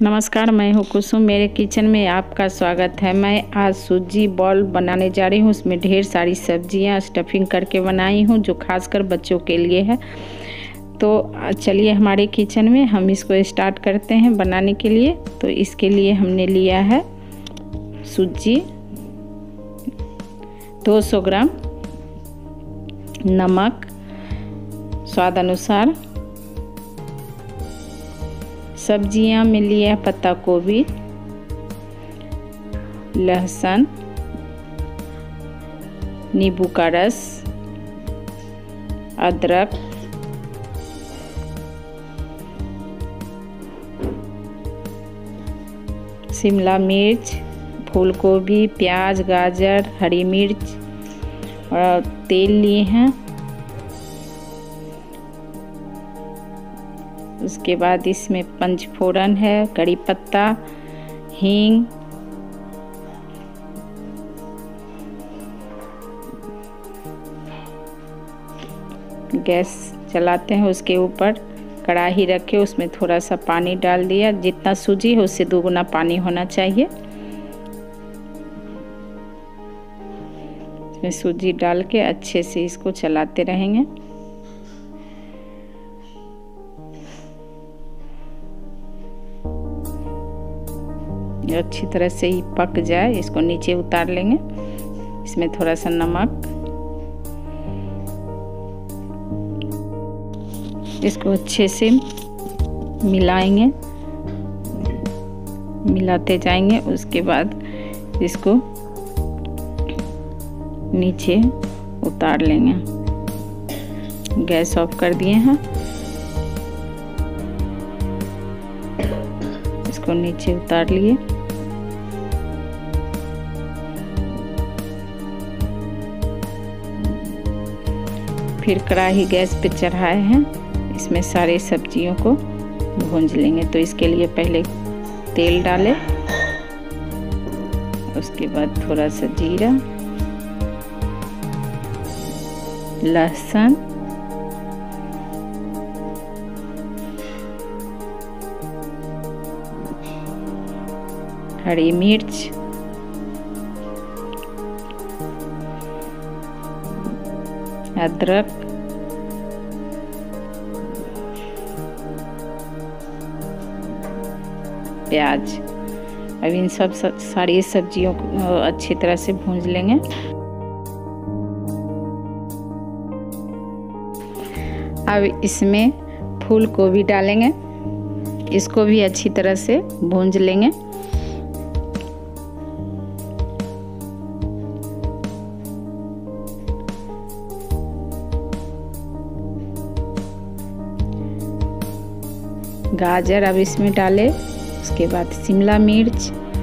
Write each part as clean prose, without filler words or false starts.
नमस्कार, मैं हूँ कुसुम। मेरे किचन में आपका स्वागत है। मैं आज सूजी बॉल बनाने जा रही हूँ। उसमें ढेर सारी सब्जियाँ स्टफिंग करके बनाई हूँ जो खासकर बच्चों के लिए है। तो चलिए हमारे किचन में हम इसको स्टार्ट करते हैं बनाने के लिए। तो इसके लिए हमने लिया है सूजी 200 ग्राम, नमक स्वाद अनुसार, सब्जियां में लिया पत्ता गोभी, लहसुन, नींबू का रस, अदरक, शिमला मिर्च, फूल गोभी, प्याज, गाजर, हरी मिर्च और तेल लिए हैं। उसके बाद इसमें पंचफोरन है, कड़ी पत्ता, हींग, गैस चलाते हैं। उसके ऊपर कढ़ाई रखे, उसमें थोड़ा सा पानी डाल दिया। जितना सूजी है उससे 2 गुना पानी होना चाहिए। इसमें सूजी डाल के अच्छे से इसको चलाते रहेंगे। अच्छी तरह से ही पक जाए, इसको नीचे उतार लेंगे। इसमें थोड़ा सा नमक, इसको अच्छे से मिलाएंगे, मिलाते जाएंगे। उसके बाद इसको नीचे उतार लेंगे। गैस ऑफ कर दिए हैं। इसको नीचे उतार लिए। फिर कढ़ाई गैस पे चढ़ाए हैं। इसमें सारे सब्जियों को भूंज लेंगे। तो इसके लिए पहले तेल डालें, उसके बाद थोड़ा सा जीरा, लहसुन, हरी मिर्च, अदरक, प्याज। अब इन सब सारी सब्जियों को अच्छी तरह से भूंज लेंगे। अब इसमें फूल गोभी डालेंगे, इसको भी अच्छी तरह से भूंज लेंगे। गाजर अब इसमें डालें। उसके बाद शिमला मिर्च,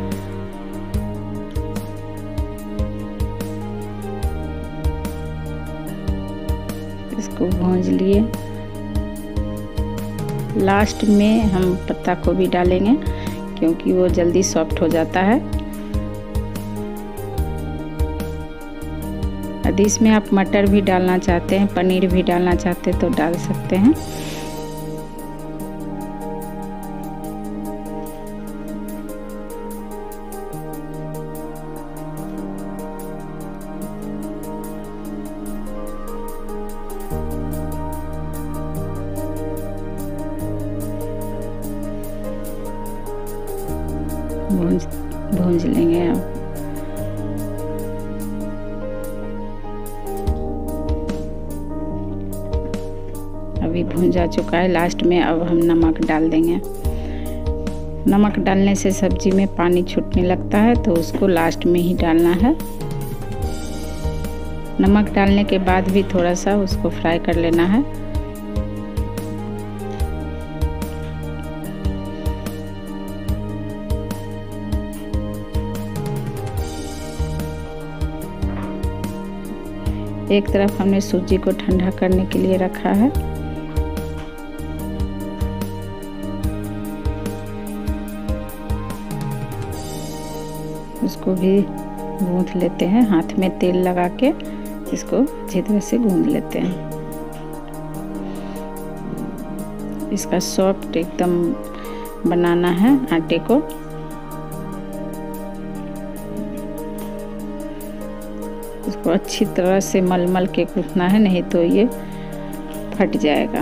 इसको भूंज लिए। लास्ट में हम पत्ता गोभी डालेंगे क्योंकि वो जल्दी सॉफ्ट हो जाता है। यदि इसमें आप मटर भी डालना चाहते हैं, पनीर भी डालना चाहते हैं तो डाल सकते हैं। भूंज लेंगे। अभी भूंजा चुका है। लास्ट में अब हम नमक डाल देंगे। नमक डालने से सब्जी में पानी छूटने लगता है, तो उसको लास्ट में ही डालना है। नमक डालने के बाद भी थोड़ा सा उसको फ्राई कर लेना है। एक तरफ हमने सूजी को ठंडा करने के लिए रखा है। उसको भी गूंथ लेते हैं। हाथ में तेल लगा के इसको अच्छी तरह से गूंथ लेते हैं। इसका सॉफ्ट एकदम बनाना है आटे को। इसको अच्छी तरह से मल के गूंथना है, नहीं तो ये फट जाएगा।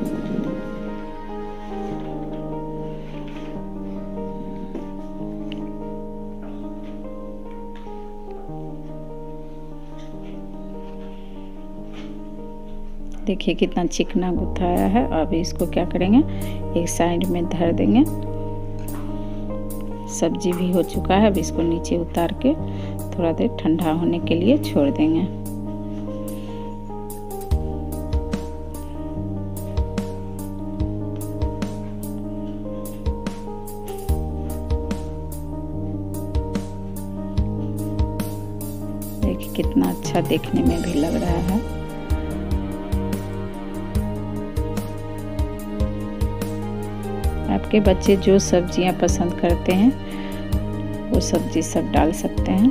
देखिए कितना चिकना गुथाया है। अब इसको क्या करेंगे, एक साइड में धर देंगे। सब्जी भी हो चुका है। अब इसको नीचे उतार के थोड़ा देर ठंडा होने के लिए छोड़ देंगे। देखिए कितना अच्छा देखने में भी लग रहा है। आपके बच्चे जो सब्जियां पसंद करते हैं वो सब्जी सब डाल सकते हैं।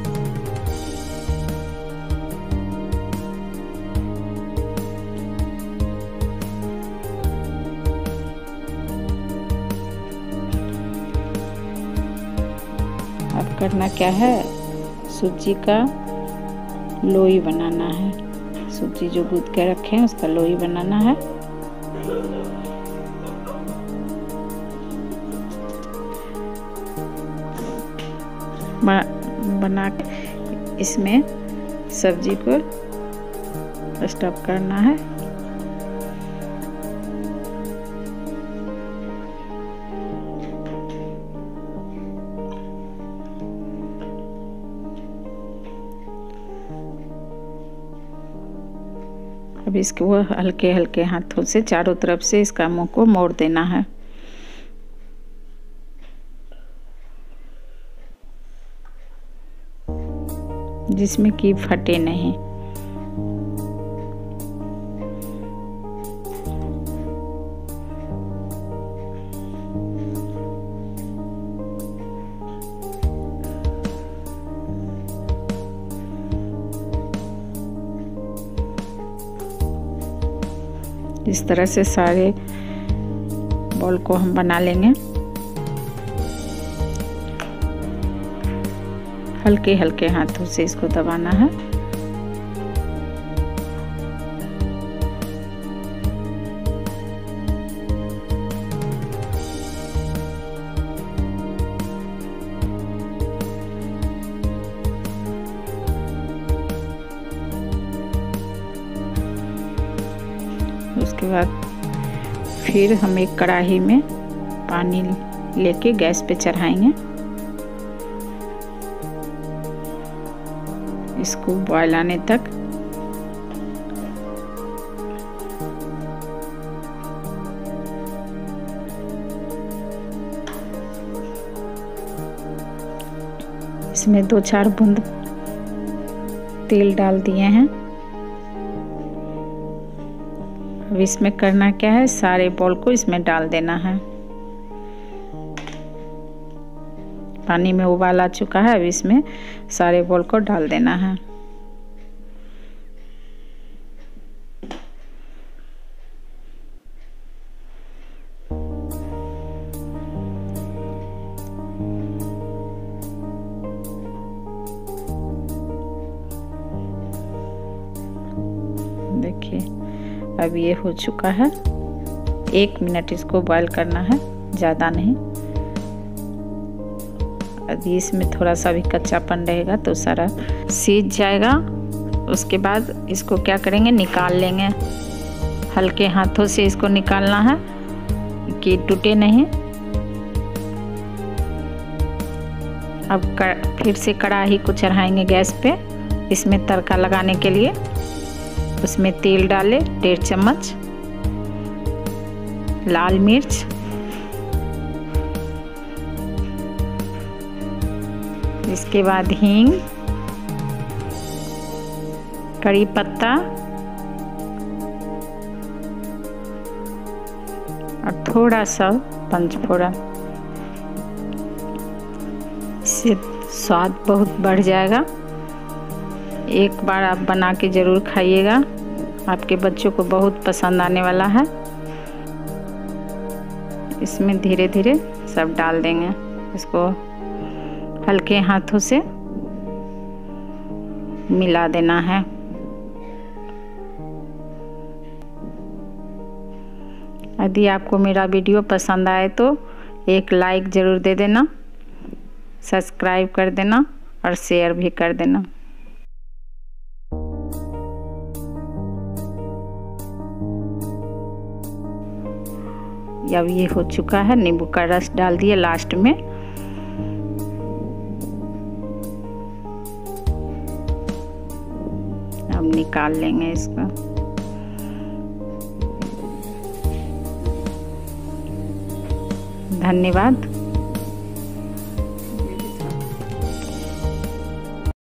अब करना क्या है, सूजी का लोई बनाना है। सूजी जो गूंथ के रखे हैं उसका लोई बनाना है। बना के इसमें सब्जी को स्टफ करना है। अब इसको हल्के हल्के हाथों से चारों तरफ से इसका मुंह को मोड़ देना है। जिसमें कि फटे नहीं। इस तरह से सारे बॉल को हम बना लेंगे। हल्के हल्के हाथों से इसको दबाना है। उसके बाद फिर हम एक कढ़ाई में पानी लेके गैस पे चढ़ाएंगे। इसको बॉयल आने तक इसमें 2-4 बूंद तेल डाल दिए हैं। अब इसमें करना क्या है, सारे बॉल को इसमें डाल देना है। पानी में उबाल आ चुका है। अब इसमें सारे बॉल को डाल देना है। देखिए अब ये हो चुका है। 1 मिनट इसको बॉईल करना है, ज़्यादा नहीं। यदि इसमें थोड़ा सा भी कच्चापन रहेगा तो सारा सीज जाएगा। उसके बाद इसको क्या करेंगे, निकाल लेंगे। हल्के हाथों से इसको निकालना है कि टूटे नहीं। अब फिर से कढ़ाई को चढ़ाएंगे गैस पे। इसमें तड़का लगाने के लिए उसमें तेल डालें 1.5 चम्मच, लाल मिर्च, इसके बाद हींग, कड़ी पत्ता और थोड़ा सा पंचफोड़न। इससे स्वाद बहुत बढ़ जाएगा। एक बार आप बना के ज़रूर खाइएगा, आपके बच्चों को बहुत पसंद आने वाला है। इसमें धीरे धीरे सब डाल देंगे। इसको हल्के हाथों से मिला देना है। यदि आपको मेरा वीडियो पसंद आए तो एक लाइक ज़रूर दे देना, सब्सक्राइब कर देना और शेयर भी कर देना। अब ये हो चुका है, नींबू का रस डाल दिए लास्ट में। अब निकाल लेंगे इसको। धन्यवाद।